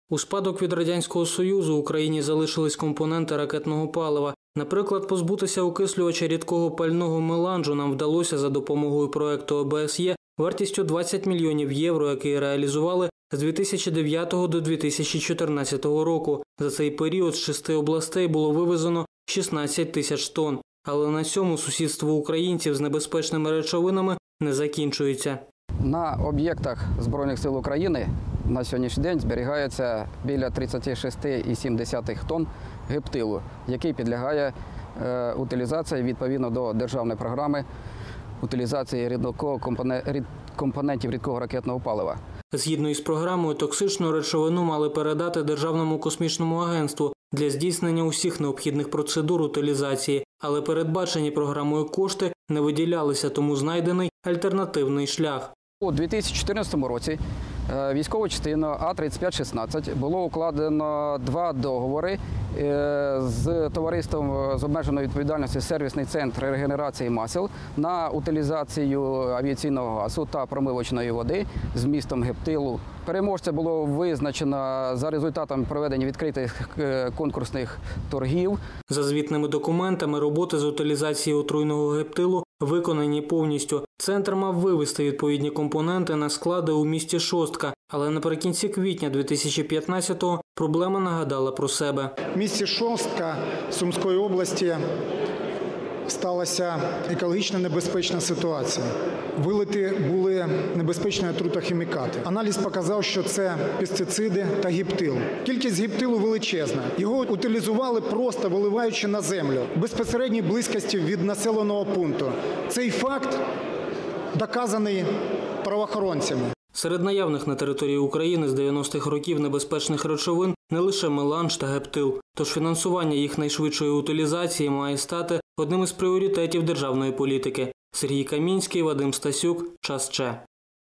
У спадок від Радянського Союзу Україні залишились компоненти ракетного палива. Наприклад, позбутися окислювача рідкого пального меланжу нам вдалося за допомогою проекту ОБСЄ вартістю 20 мільйонів євро, який реалізували з 2009 до 2014 року. За цей період з 6 областей було вивезено 16 тисяч тонн. Але на цьому сусідство українців з небезпечними речовинами не закінчується. На об'єктах Збройних сил України на сьогоднішній день зберігається біля 36,7 тонн гептилу, який підлягає утилізації відповідно до державної програми утилізації компонентів рідкого ракетного палива. Згідно із програмою, токсичну речовину мали передати Державному космічному агентству для здійснення усіх необхідних процедур утилізації, але передбачені програмою кошти не виділялися, тому знайдений альтернативний шлях. У 2014 році військовою частиною А-3516 було укладено 2 договори з товариством з обмеженою відповідальністю «Сервісний центр регенерації масел» на утилізацію авіаційного газу та промивочної води з вмістом гептилу. Переможця було визначено за результатами проведення відкритих конкурсних торгів. За звітними документами, роботи з утилізації отруйного гептилу виконані повністю. Центр мав вивезти відповідні компоненти на склади у місті Шостка, але наприкінці квітня 2015-го проблема нагадала про себе. В місті Шостка Сумської області сталася екологічно небезпечна ситуація. Вилиті були небезпечні отрутохімікати. Аналіз показав, що це пестициди та гептил. Кількість гептилу величезна. Його утилізували просто виливаючи на землю, в безпосередній близькості від населеного пункту. Цей факт доказаний правоохоронцями. Серед наявних на території України з 90-х років небезпечних речовин не лише меланж та гептил. Тож фінансування їх найшвидшої утилізації має стати одним із пріоритетів державної політики. Сергій Камінський, Вадим Стасюк, Час Че.